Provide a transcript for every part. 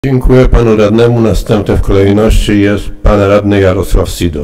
Dziękuję panu radnemu. Następny w kolejności jest pan radny Jarosław Sidor.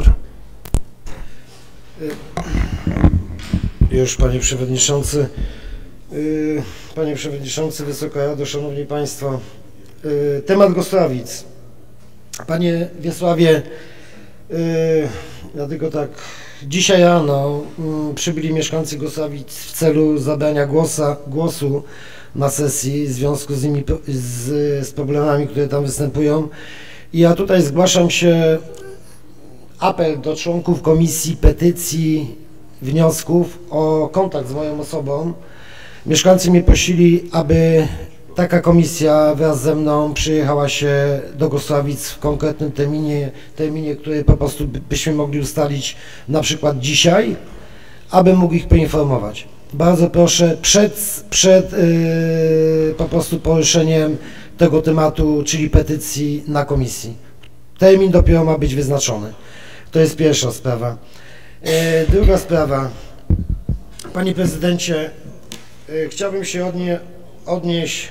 Już panie przewodniczący. Panie przewodniczący, Wysoka Rado, szanowni państwo. Temat Gostrawic. Panie Wiesławie, dlatego tak, dzisiaj rano przybyli mieszkańcy Gostrawic w celu zabrania głosu na sesji w związku z problemami, które tam występują. I ja tutaj zgłaszam się, apel do członków Komisji Petycji, Wniosków o kontakt z moją osobą. Mieszkańcy mnie prosili, aby taka komisja wraz ze mną przyjechała się do Gostrawic w konkretnym terminie, który po prostu byśmy mogli ustalić na przykład dzisiaj, aby mógł ich poinformować. Bardzo proszę przed po prostu poruszeniem tego tematu, czyli petycji na komisji. Termin dopiero ma być wyznaczony. To jest pierwsza sprawa. Druga sprawa. Panie prezydencie, chciałbym się odnieść,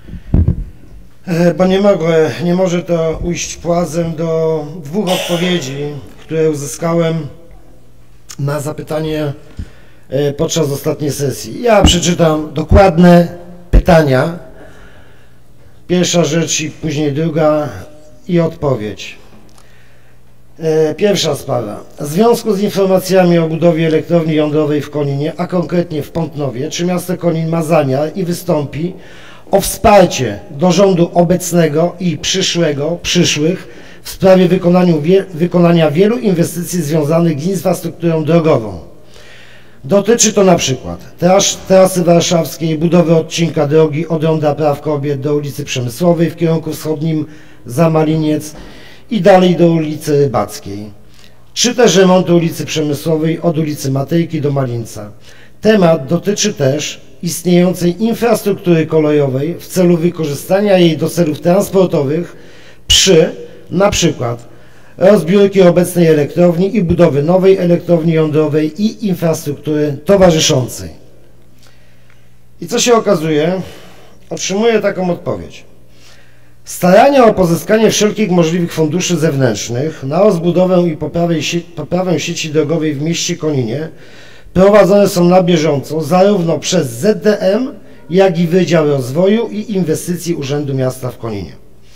bo nie może to ujść płazem, do dwóch odpowiedzi, które uzyskałem na zapytanie podczas ostatniej sesji. Ja przeczytam dokładne pytania. Pierwsza rzecz i później druga i odpowiedź. Pierwsza sprawa. W związku z informacjami o budowie elektrowni jądrowej w Koninie, a konkretnie w Pątnowie, czy miasto Konin ma zamiar i wystąpi o wsparcie do rządu obecnego i przyszłych w sprawie wykonania wielu inwestycji związanych z infrastrukturą drogową. Dotyczy to na przykład trasy warszawskiej, budowy odcinka drogi od ronda Praw-Kobiet do ulicy Przemysłowej w kierunku wschodnim za Maliniec i dalej do ulicy Rybackiej, czy też remontu ulicy Przemysłowej od ulicy Matejki do Malinca. Temat dotyczy też istniejącej infrastruktury kolejowej w celu wykorzystania jej do celów transportowych przy na przykład rozbiórki obecnej elektrowni i budowy nowej elektrowni jądrowej i infrastruktury towarzyszącej. I co się okazuje? Otrzymuję taką odpowiedź. Starania o pozyskanie wszelkich możliwych funduszy zewnętrznych na rozbudowę i poprawę sieci drogowej w mieście Koninie prowadzone są na bieżąco zarówno przez ZDM, jak i Wydział Rozwoju i Inwestycji Urzędu Miasta w Koninie.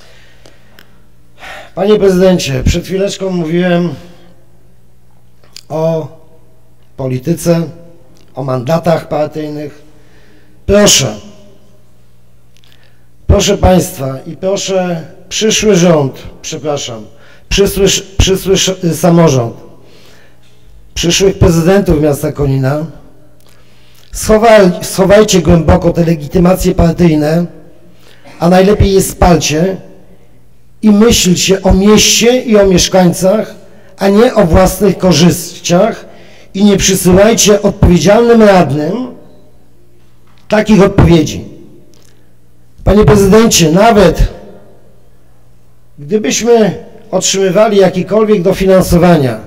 Panie prezydencie, przed chwileczką mówiłem o polityce, o mandatach partyjnych. Proszę państwa i proszę przyszły rząd, przyszły samorząd, przyszłych prezydentów miasta Konina, schowajcie głęboko te legitymacje partyjne, a najlepiej je spalcie i myślcie o mieście i o mieszkańcach, a nie o własnych korzyściach i nie przysyłajcie odpowiedzialnym radnym takich odpowiedzi. Panie prezydencie, nawet gdybyśmy otrzymywali jakiekolwiek dofinansowania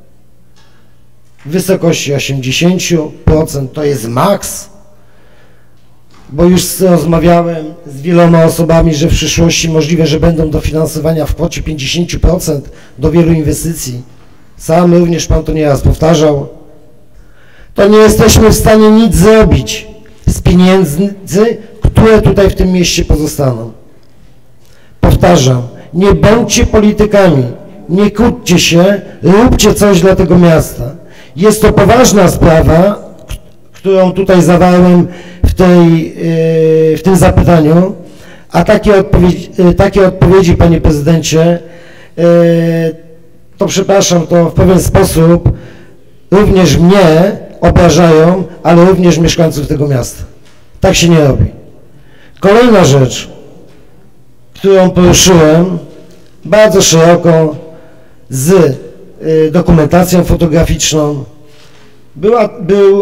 w wysokości 80%, to jest maks, bo już rozmawiałem z wieloma osobami, że w przyszłości możliwe, że będą dofinansowania w kwocie 50% do wielu inwestycji. Sam również pan to nieraz powtarzał. To nie jesteśmy w stanie nic zrobić z pieniędzy, które tutaj w tym mieście pozostaną. Powtarzam, nie bądźcie politykami, nie kłóćcie się, róbcie coś dla tego miasta. Jest to poważna sprawa, którą tutaj zawarłem w tym zapytaniu, a takie odpowiedzi, panie prezydencie, to przepraszam, to w pewien sposób również mnie obrażają, ale również mieszkańców tego miasta. Tak się nie robi. Kolejna rzecz, którą poruszyłem bardzo szeroko z dokumentacją fotograficzną, był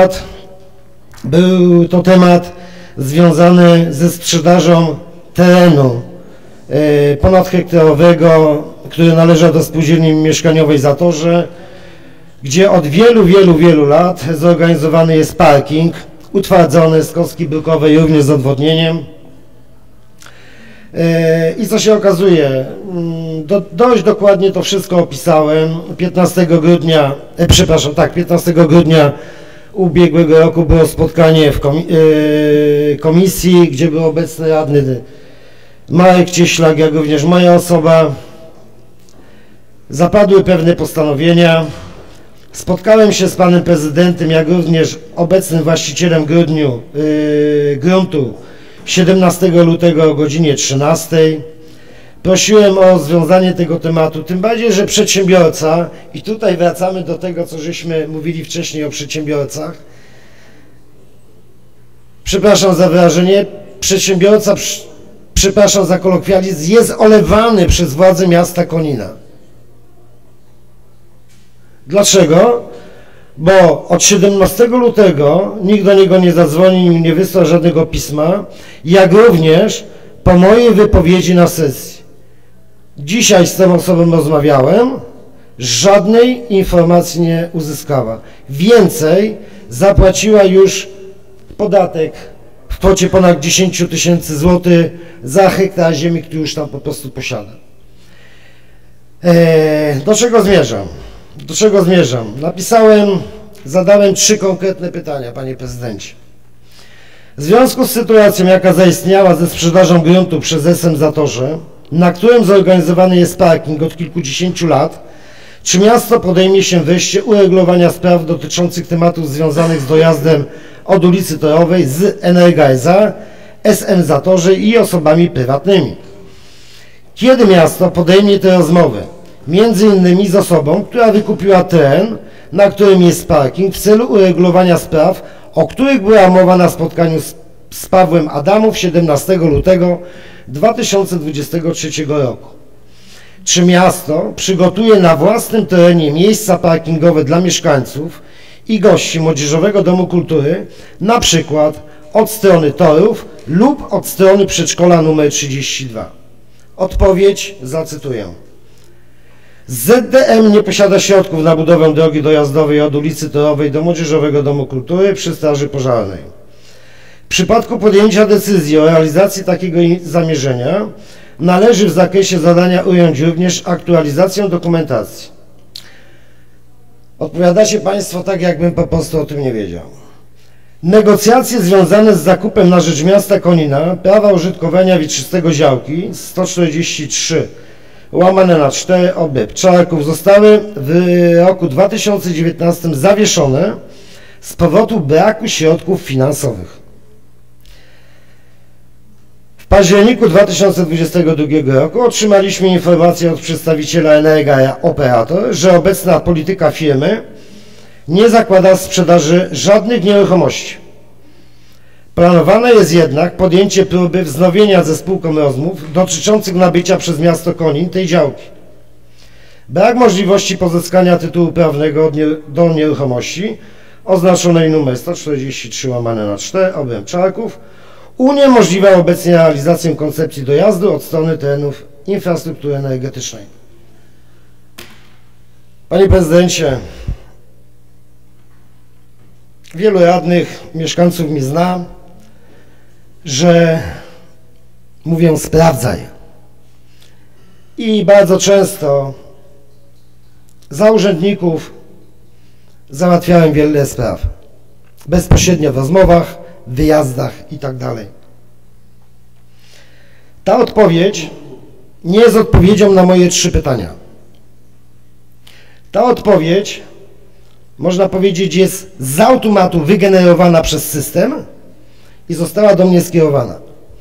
to temat związany ze sprzedażą terenu ponadhektarowego, który należał do spółdzielni mieszkaniowej Zatorze, gdzie od wielu lat zorganizowany jest parking utwardzony z kostki brukowej, również z odwodnieniem. I co się okazuje, dość dokładnie to wszystko opisałem. 15 grudnia ubiegłego roku było spotkanie w komisji, gdzie był obecny radny Marek Cieślak, jak również moja osoba. Zapadły pewne postanowienia. Spotkałem się z panem prezydentem, jak również obecnym właścicielem gruntu 17 lutego o godzinie 13. Prosiłem o rozwiązanie tego tematu, tym bardziej, że przedsiębiorca, i tutaj wracamy do tego, co żeśmy mówili wcześniej o przedsiębiorcach, przepraszam za wyrażenie, przedsiębiorca, przepraszam za kolokwializm, jest olewany przez władze miasta Konina. Dlaczego? Bo od 17 lutego nikt do niego nie zadzwonił i nie wysłał żadnego pisma, jak również po mojej wypowiedzi na sesji. Dzisiaj z tą osobą rozmawiałem, żadnej informacji nie uzyskała. Więcej, zapłaciła już podatek w kwocie ponad 10 000 złotych za hektar ziemi, który już tam po prostu posiada. Do czego zmierzam? Zadałem 3 konkretne pytania, panie prezydencie. W związku z sytuacją, jaka zaistniała ze sprzedażą gruntu przez SM Zatorze, na którym zorganizowany jest parking od kilkudziesięciu lat, czy miasto podejmie się wreszcie uregulowania spraw dotyczących tematów związanych z dojazdem od ulicy Torowej z Energa S.A., SM Zatorze i osobami prywatnymi? Kiedy miasto podejmie te rozmowy? Między innymi z osobą, która wykupiła teren, na którym jest parking, w celu uregulowania spraw, o których była mowa na spotkaniu z Pawłem Adamów 17 lutego 2023 roku. Czy miasto przygotuje na własnym terenie miejsca parkingowe dla mieszkańców i gości Młodzieżowego Domu Kultury, na przykład od strony torów lub od strony przedszkola nr 32? Odpowiedź zacytuję. ZDM nie posiada środków na budowę drogi dojazdowej od ulicy Torowej do Młodzieżowego Domu Kultury przy Straży Pożarnej. W przypadku podjęcia decyzji o realizacji takiego zamierzenia należy w zakresie zadania ująć również aktualizację dokumentacji. Odpowiadacie państwo tak, jakbym po prostu o tym nie wiedział. Negocjacje związane z zakupem na rzecz miasta Konina prawa użytkowania wieczystego działki 143/4 OB Pszczolarków zostały w roku 2019 zawieszone z powodu braku środków finansowych. W październiku 2022 roku otrzymaliśmy informację od przedstawiciela Energa Operator, że obecna polityka firmy nie zakłada sprzedaży żadnych nieruchomości. Planowane jest jednak podjęcie próby wznowienia ze spółką rozmów dotyczących nabycia przez miasto Konin tej działki. Brak możliwości pozyskania tytułu prawnego do nieruchomości oznaczonej numer 143/4 OB Pszczolarków uniemożliwia obecnie realizację koncepcji dojazdu od strony terenów infrastruktury energetycznej. Panie prezydencie, wielu radnych, mieszkańców mnie zna, że mówię sprawdzaj. I bardzo często za urzędników załatwiałem wiele spraw. Bezpośrednio w rozmowach, wyjazdach i tak dalej. Ta odpowiedź nie jest odpowiedzią na moje 3 pytania. Ta odpowiedź, można powiedzieć, jest z automatu wygenerowana przez system i została do mnie skierowana.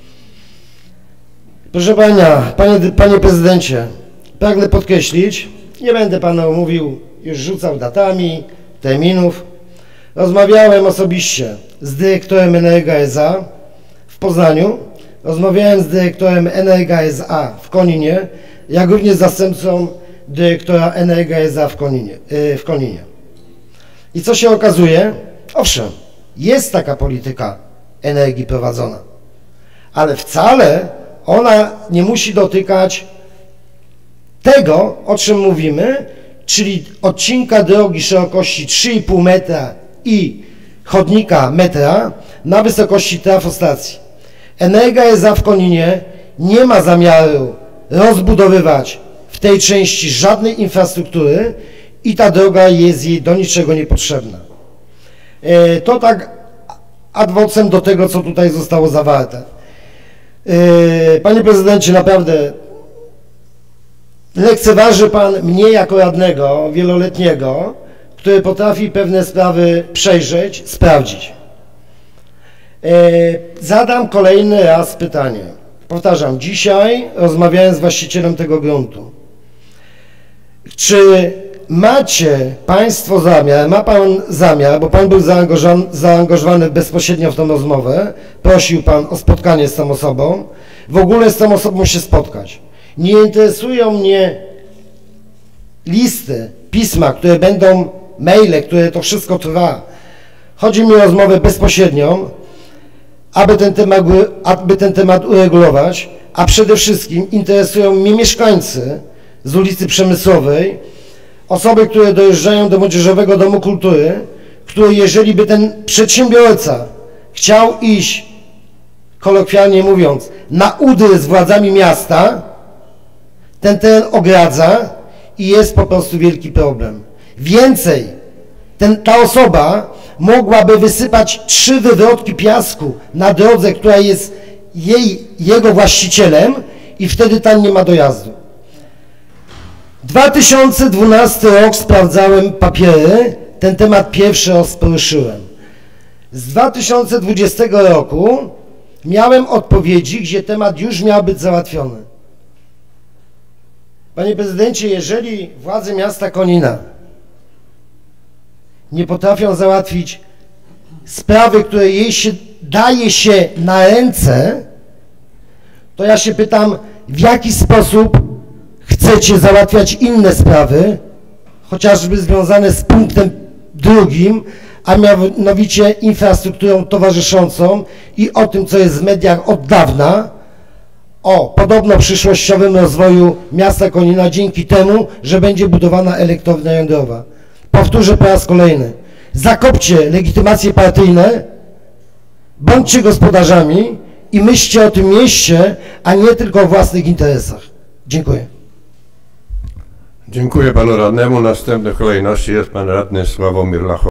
Proszę pana, panie prezydencie, pragnę podkreślić, nie będę panu mówił, już rzucał datami, terminów. Rozmawiałem osobiście z dyrektorem Energa S.A. w Poznaniu, rozmawiałem z dyrektorem Energa S.A. w Koninie, jak również z zastępcą dyrektora Energa S.A. w Koninie. I co się okazuje? Owszem, jest taka polityka energii prowadzona, ale wcale ona nie musi dotykać tego, o czym mówimy, czyli odcinka drogi szerokości 3,5 metra i chodnika metra na wysokości trafostacji. Energa S.A. w Koninie nie ma zamiaru rozbudowywać w tej części żadnej infrastruktury i ta droga jest jej do niczego niepotrzebna. To tak ad vocem do tego, co tutaj zostało zawarte. Panie prezydencie, naprawdę lekceważy pan mnie jako radnego wieloletniego, który potrafi pewne sprawy przejrzeć, sprawdzić. Zadam kolejny raz pytanie. Powtarzam, dzisiaj rozmawiałem z właścicielem tego gruntu. Czy macie państwo zamiar, ma pan zamiar, bo pan był zaangażowany bezpośrednio w tę rozmowę, prosił pan o spotkanie z tą osobą, w ogóle z tą osobą się spotkać. Nie interesują mnie listy, pisma, które będą, maile, które to wszystko trwa. Chodzi mi o rozmowę bezpośrednią, aby ten temat uregulować, a przede wszystkim interesują mnie mieszkańcy z ulicy Przemysłowej, osoby, które dojeżdżają do Młodzieżowego Domu Kultury, które jeżeli by ten przedsiębiorca chciał iść, kolokwialnie mówiąc, na udry z władzami miasta, ten teren ogradza i jest po prostu wielki problem. Więcej, ta osoba mogłaby wysypać 3 wywrotki piasku na drodze, która jest jego właścicielem i wtedy tam nie ma dojazdu. 2012 rok sprawdzałem papiery, ten temat pierwszy raz poruszyłem. Z 2020 roku miałem odpowiedzi, gdzie temat już miał być załatwiony. Panie prezydencie, jeżeli władze miasta Konina nie potrafią załatwić sprawy, które jej się daje się na ręce, to ja się pytam, w jaki sposób chcecie załatwiać inne sprawy, chociażby związane z punktem drugim, a mianowicie infrastrukturą towarzyszącą i o tym, co jest w mediach od dawna, o podobno przyszłościowym rozwoju miasta Konina dzięki temu, że będzie budowana elektrownia jądrowa. Powtórzę po raz kolejny. Zakopcie legitymacje partyjne, bądźcie gospodarzami i myślcie o tym mieście, a nie tylko o własnych interesach. Dziękuję. Dziękuję panu radnemu. Następny w kolejności jest pan radny Sławomir Lachowiak.